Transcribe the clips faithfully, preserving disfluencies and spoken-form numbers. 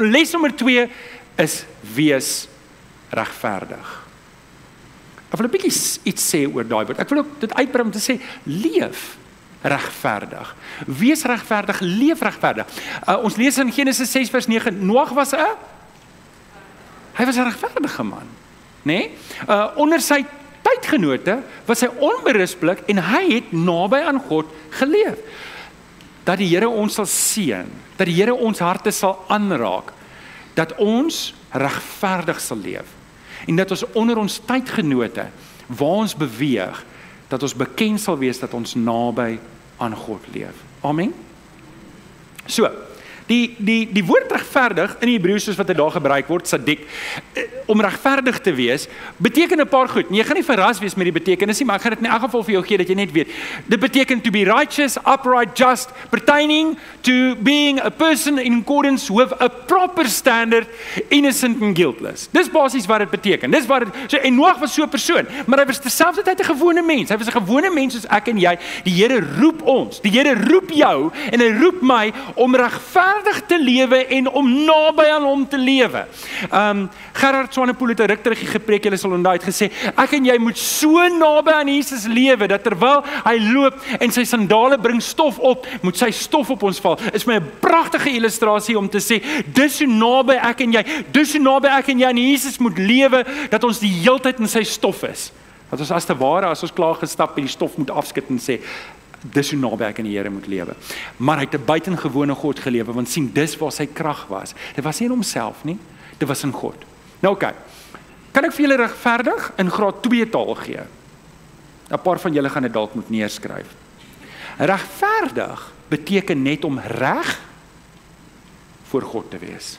les nommer twee is wees regverdig. Ek wil 'n bietjie iets sê oor daai woord. Ek wil ook dit uitbrei om te sê, leef regverdig. Wees regverdig, leef regverdig. Uh, ons lees in Genesis ses vers negen, Noag was 'n hy was 'n regverdige man, nê? Nee? Uh, onder sy tydgenote was hy onberispelik en hy het naby aan God geleef. Dat die Here ons sal seën, dat die Here ons harte sal aanraak, dat ons regverdig sal leef en dat ons onder ons tydgenote waar ons beweeg, dat ons bekend sal wees dat ons naby aan God leef. Amen. So, die die die woord regverdig in die Hebreëus soos wat dit daar gebruik word, sadik, om regverdig te wees, beteken 'n paar goed. En jy gaan nie verras wees met die betekenis nie, maar ek gaan dit in elk geval vir jou gee dat jy net weet. Dit beteken to be righteous, upright, just, pertaining to being a person in accordance with a proper standard, innocent and guiltless. Dis basies wat dit beteken. Dis wat dit, so, en Noag was so 'n persoon, maar hy was terselfdertyd 'n gewone mens. Hy was 'n gewone mens soos ek en jy. Die Here roep ons. Die Here roep jou en hy roep my om regverdig te lewe en om naby aan hom te lewe. Um, Gerard Swanepoel het 'n ruk terug gepreek, julle sal onthou, het gesê, ek en jy moet so naby aan Jesus lewe, dat terwyl hy loop en sy sandale bring stof op, moet sy stof op ons val. Is my 'n pragtige illustrasie om te sê, dis hoe naby ek en jy, dis hoe naby ek en jy aan Jesus moet lewe, dat ons die heeltyd in sy stof is. Dat ons as te ware, as ons klaar gestap, die stof moet afskit en sê, dis hoe naby ek in die Here moet lewe. Maar hy het 'n buitengewone God gelewe, want sien, dis waar sy krag was. Dit was nie in homself nie, dit was in God. Nou oké, okay. Kan ek vir julle regverdig in graad twee taal gee? 'n Paar van julle gaan dit dalk moet neerskryf. Regverdig beteken net om reg voor God te wees.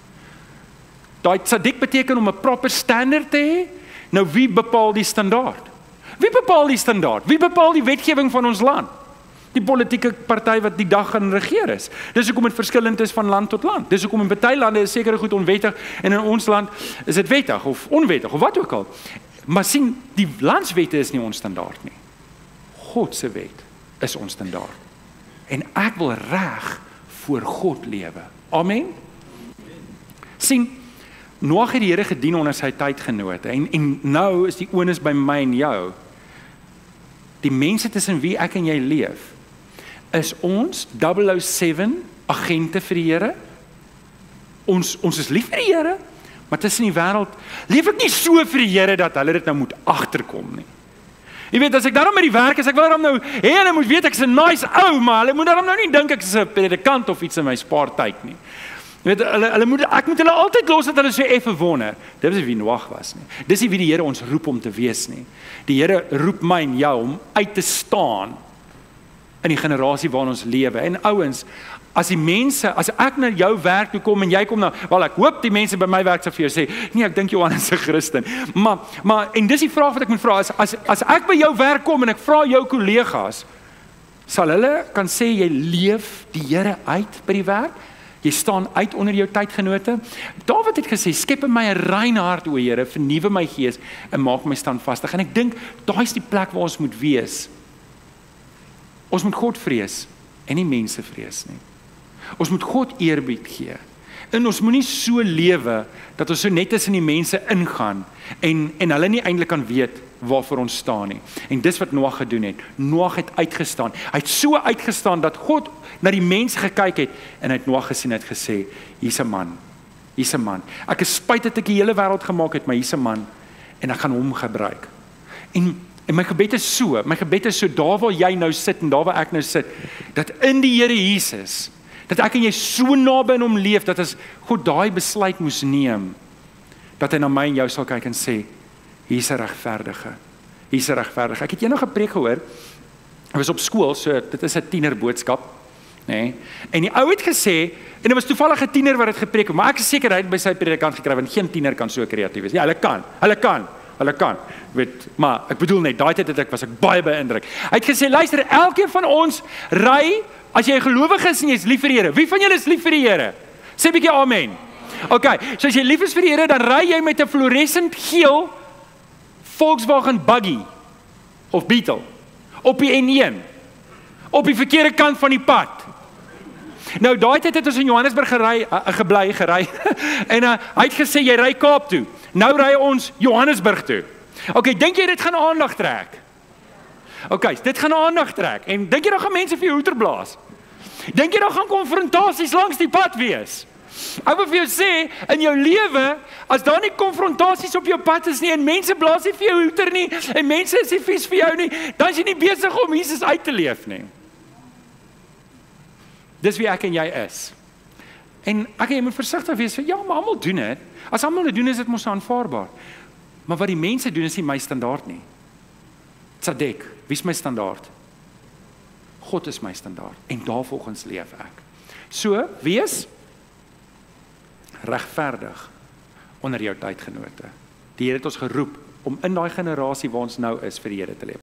Daai tsadik beteken om 'n proper standaard te hê. Nou wie bepaal die standaard? Wie bepaal die standaard? Wie bepaal die wetgewing van ons land? Die politieke party wat die dag gaan regeer is. Dis hoekom dit verskillend is van land tot land. Dis hoekom in baie lande is sekere goed onwettig en in ons land is dit wettig of onwettig of wat ook al. Maar sien, die landswette is nie ons standaard nie. God se wet is ons standaard. En ek wil reg voor God lewe. Amen. Sien, Noag het die Here gedien onder sy tydgenote en en nou is die onus by my en jou. Die mense tussen wie ek en jy leef, is ons double oh seven agente vir die Here. Ons ons is lief vir die Here, maar tussen die wêreld leef ek nie so vir die Here dat hulle dit nou moet agterkom nie. Jy weet, as ek daarom met die werk is, ek wil daarom nou, hé, hulle moet weet ek is 'n nice ou, maar hulle moet daarom nou nie dink ek is 'n predikant of iets in my spaartyd nie. Jy weet, hulle, hulle moet, ek moet hulle altyd los dat hulle so effe wonder. Dit is wie Noag was nie. Dis nie wie die Here ons roep om te wees nie. Die Here roep my en jou om uit te staan in die generasie waarin ons lewe. En ouens, as die mense, as ek na jou werk toe kom en jy kom nou, wel ek hoop die mense by my werk sal vir jou sê, nee, ek dink Johan is 'n Christen. Maar maar en dis die vraag wat ek moet vra, is as as ek by jou werk kom en ek vra jou kollegas, sal hulle kan sê jy leef die Here uit by die werk? Jy staan uit onder jou tydgenote. Dawid het gesê, skep in my 'n rein hart, o Here, vernuwe my gees en maak my standvastig. En ek dink, daai is die plek waar ons moet wees. Ons moet God vrees en nie mense vrees nie. Ons moet God eerbied gee. En ons moenie so lewe dat ons so net tussen die mense ingaan en en hulle nie eintlik kan weet waarvoor ons staan nie. En dis wat Noag gedoen het. Noag het uitgestaan. Hy het so uitgestaan dat God na die mens gekyk het en hy het Noag gesien en het gesê, hier's 'n man. Hier's 'n man. Ek is spyt dat ek die hele wêreld gemaak het, maar hier's 'n man en ek gaan hom gebruik. En en my gebed is so, my gebed is so daar waar jy nou sit en daar waar ek nou sit, dat in die Here Jesus, dat ek en jy so naby aan hom leef, dat as God daai besluit moes neem, dat hy na my en jou sal kyk en sê, hier's 'n regverdige, hier's 'n regverdige. Ek het eendag 'n preek gehoor, ek was op skool, so dit is 'n tienerboodskap, nee, en die ou het gesê, en dit was toevallig 'n tiener wat het gepreek het, maar ek is seker hy het by sy predikant gekry, want geen tiener kan so kreatief wees. Ja, hulle kan, hulle kan, hulle kan, weet, maar ek bedoel net, daai tyd het ek, was ek baie beïndruk. Hy het gesê, luister, elkeen van ons ry, as jy 'n gelowige is en jy is lief vir die Here, wie van julle is lief vir die Here? Sê 'n bietjie amen. OK, so as jy lief is vir die Here, dan ry jy met 'n fluoresent geel Volkswagen buggy of Beetle op die N een, op die verkeerde kant van die pad. Nou, daai tyd het ons in Johannesburg gery, uh, gebly, gery, en uh, hy het gesê, jy ry Kaap toe. Nou ry ons Johannesburg toe. Ok, dink jy dit gaan aandag trek? Ok, dit gaan aandag trek, en dink jy daar gaan mense vir jou hoeter blaas? Dink jy daar gaan konfrontasies langs die pad wees? Ek wil vir jou sê, in jou lewe, as daar nie konfrontasies op jou pad is nie, en mense blaas nie vir jou hoeter nie, en mense is nie vies vir jou nie, dan is jy nie besig om Jesus uit te leef nie. Dis wie ek en jy is. En ek en jy moet versigtig wees, ja, maar almal doen dit. As almal dit doen, is dit mos aanvaarbaar. Maar wat die mense doen, is nie my standaard nie. Tzadek, wie is my standaard? God is my standaard, en daarvolgens leef ek. So, wees regverdig onder jou tydgenote. Die Here het ons geroep om in daai generasie waar ons nou is vir die Here te leef.